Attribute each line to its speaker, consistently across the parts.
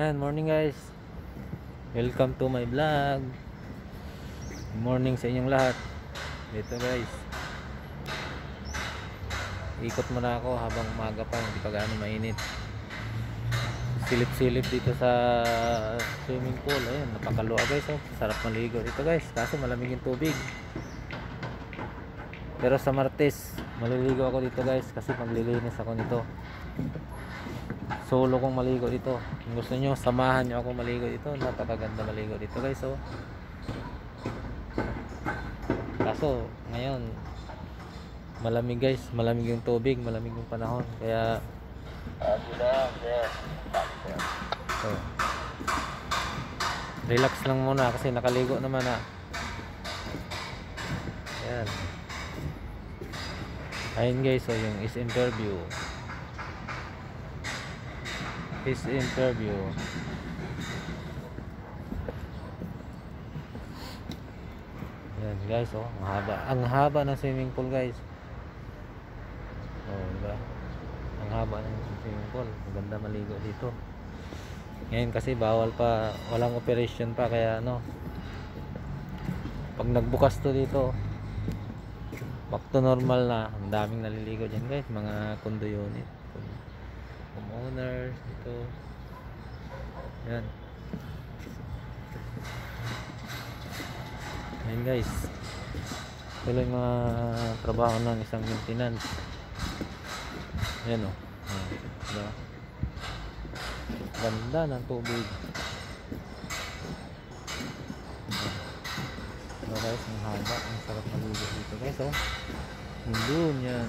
Speaker 1: Yan, morning guys. Welcome to my vlog. Good morning sa inyong lahat. Dito guys, ikot muna ako habang umaga pa, hindi pa gaano mainit. Silip-silip dito sa swimming pool. Ayun, napakaluwa guys, oh. Sarap maligo dito guys, kaso malamig yung tubig. Pero sa Martes, maliligo ako dito guys kasi maglilinis ako nito. Solo kong maligo dito. Kung gusto nyo, samahan nyo ako maligo dito. Napakaganda maligo dito guys, oh. Kaso ngayon malamig guys, malamig yung tubig, malamig yung panahon. Kaya so, relax lang muna kasi nakaligo naman na. Ayan. Ayun guys, so yung is interview. Ayan guys, oh, ang haba ng swimming pool guys. Oh, diba? Ang haba ng swimming pool. Maganda maligo dito. Ngayon kasi bawal pa, walang operation pa, kaya ano, pag nagbukas to dito, back to normal na. Ang daming naliligo dyan guys, mga condo unit, homeowners dito. Yan. Yan guys, ito lang yung mga trabaho ng isang maintenance. Yan, oh. Diba? Ganda ng tubig. Diba guys, ang haba, ang sarap maligo dito guys, oh. Doon yan.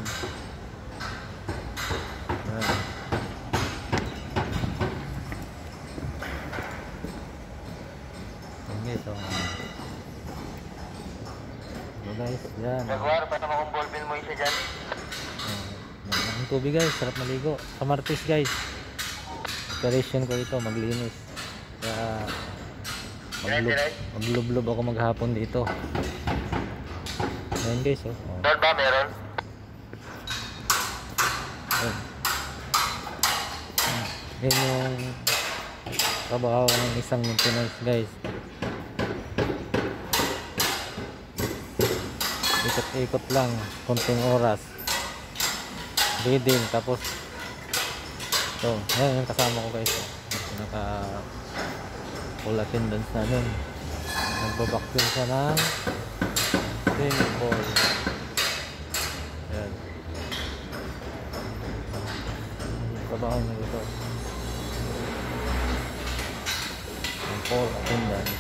Speaker 1: Yan. Yan guys, oh. Diba guys, yan.
Speaker 2: Nagwar, paano kung ballpen mo isa dyan?
Speaker 1: Ang tubig guys, sarap maligo. Sa Martes guys, operation ko dito, maglinis. Kaya maglublob ako maghapon dito. Ayan guys, oh.
Speaker 2: Doon ba meron?
Speaker 1: Yan yung trabaho ng isang maintenance guys. Ikot-ikot lang, konting oras, reading, tapos ito, yan yung kasama ko guys, naka full attendance na nun. Nagbabaktin siya ng swimming pool. Yan, trabaho niya dito, ang full attendance.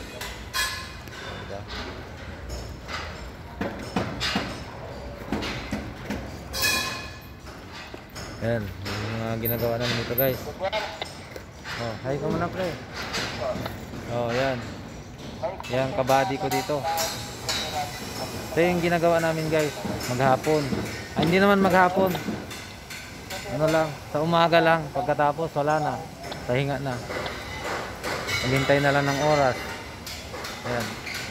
Speaker 1: Yan, yung mga ginagawa namin dito guys. Oh, hi ka muna pre. Oh, yan. Yan, kabady ko dito. Ito yung ginagawa namin guys, maghapon. Ay, hindi naman maghapon. Ano lang, sa umaga lang. Pagkatapos, wala na. Pahinga na. Maghintay na lang ng oras. Ayan.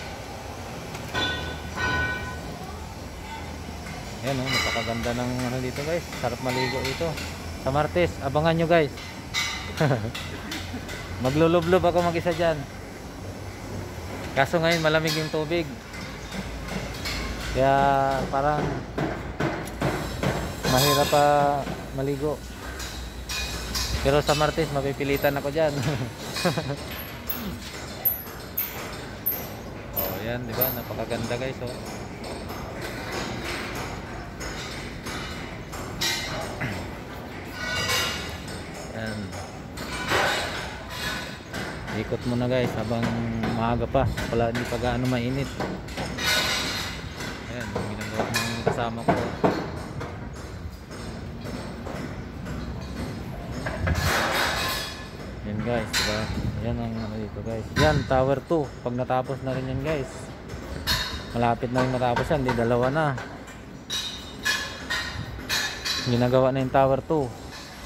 Speaker 1: Ayan, oh, napakaganda ng ano dito guys. Sarap maligo dito. Sa Martes, abangan nyo guys. Maglulublob ako mag-isa dyan. Kaso ngayon malamig yung tubig. Kaya parang mahirap pa maligo. Pero sa Martes mapipilitan ako dyan. Oh, yan, di ba? Napakaganda guys, oh. Yan. Ikot muna guys habang maaga pa, wala, hindi pa gaano mainit. Ayan, yung ginagawa ng kasama ko. Yan guys, diba? Yan ang ano dito guys. Yan, tower 2. Pag natapos na rin yan guys, malapit na rin matapos yan, di dalawa na. Ginagawa na yung tower 2.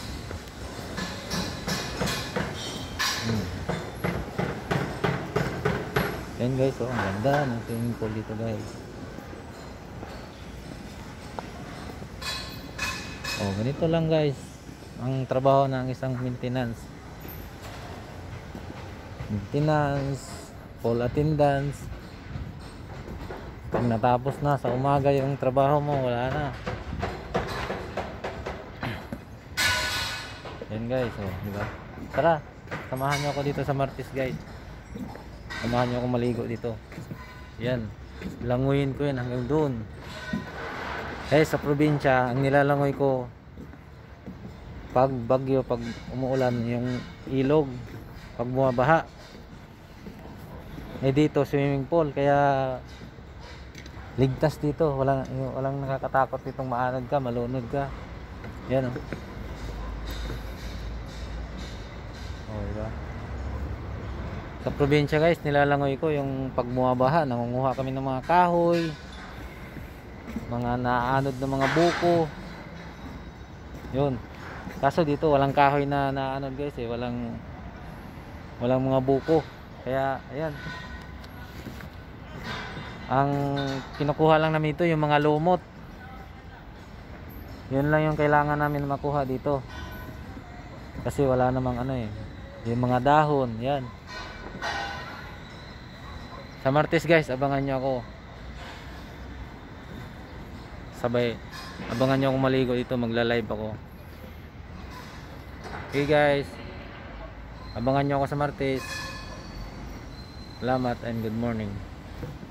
Speaker 1: Yan guys, oh, ang ganda ng swimming pool dito guys. Oh, ganito lang guys ang trabaho ng isang maintenance. maintenance, call attendance. Pag natapos na sa umaga yung trabaho mo, wala na. Yan guys, oh, di ba? Tara, samahan niyo ako dito sa Martis guys. Samahan niyo ako maligo dito. Yan, languyin ko yan hanggang doon. Eh sa probinsya, ang nilalangoy ko pag bagyo, pag umuulan, yung ilog, pag bumabaha. Eh dito swimming pool, kaya ligtas dito, walang nakakatakot ditong maanod ka, malunod ka. Yan oh. Oh, diba? Sa probinsya guys, nilalangoy ko yung pag bumabaha, nangunguha kami ng mga kahoy, mga naanod na mga buko. Yun. Kaso dito walang kahoy na naanod guys eh, walang mga buko. Kaya ayan. Ang kinukuha lang namin ito yung mga lumot. Yun lang yung kailangan namin makuha dito. Kasi wala namang ano eh. Yung mga dahon, yan. Sa Martes guys, abangan nyo ako. Sabay, abangan nyo ako maligo dito, magla-live ako. Okay guys, abangan nyo ako sa Martes. Salamat and good morning.